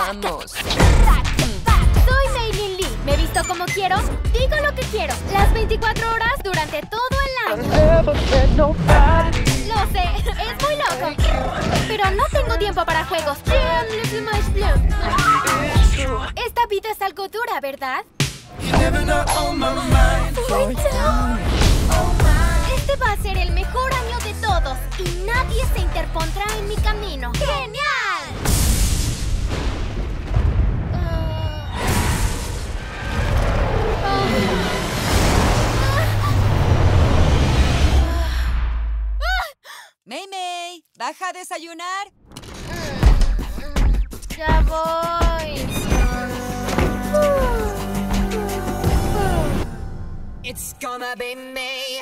Vamos. Soy Meilin Lee. Me visto como quiero, digo lo que quiero. Las 24 horas durante todo el año. Lo sé, es muy loco. Pero no tengo tiempo para juegos. Esta vida es algo dura, ¿verdad? Este va a ser el mejor año de todos y nadie se interpondrá en mi camino. ¡Genial! Mei Mei, ¿baja a desayunar? Ya voy. It's gonna be me.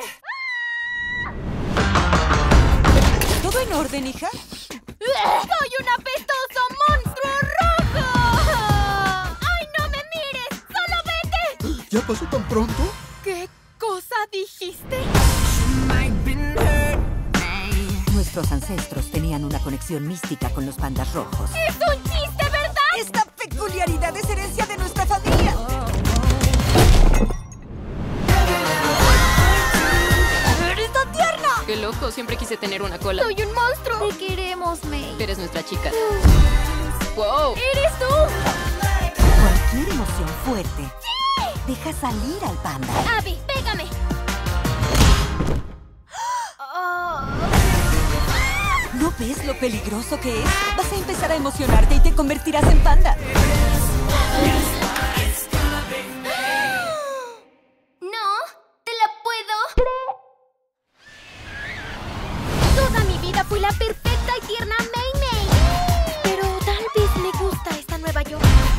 ¿Todo en orden, hija? ¡Soy un apestoso monstruo rojo! ¡Ay, no me mires! ¡Solo vete! ¿Ya pasó tan pronto? ¿Qué cosa dijiste? Nuestros ancestros tenían una conexión mística con los pandas rojos. ¡Es un chiste, verdad! Esta peculiaridad es herencia de nuestra familia. ¡Eres tan tierna! Qué loco, siempre quise tener una cola. ¡Soy un monstruo! Te queremos, May. Eres nuestra chica. ¡Wow! ¡Eres tú! Cualquier emoción fuerte deja salir al panda. Abby, pégame. ¿No ves lo peligroso que es? Vas a empezar a emocionarte y te convertirás en panda. No, te la puedo. Toda mi vida fui la perfecta y tierna Mei Mei. Pero tal vez me gusta esta nueva yo.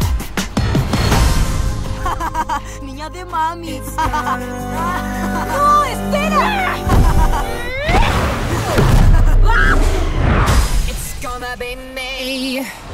Niña de mami. ¡No, espera! It's gonna be me.